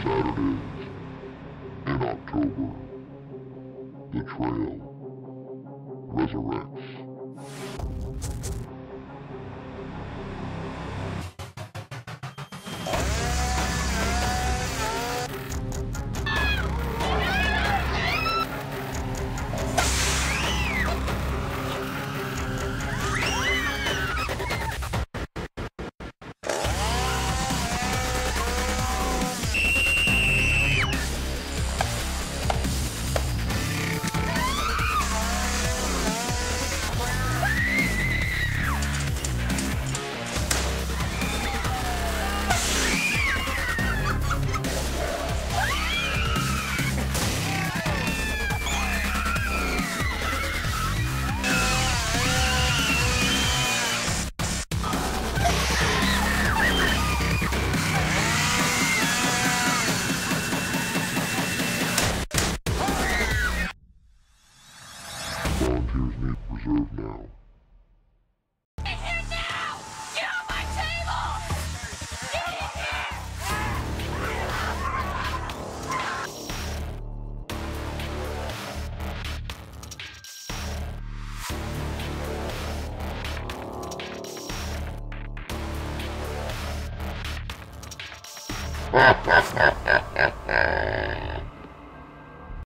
Saturday in October, the trail resurrects. Volunteers need reserve now. Get here now! Get on my table! Get in here! Ha ha ha ha ha!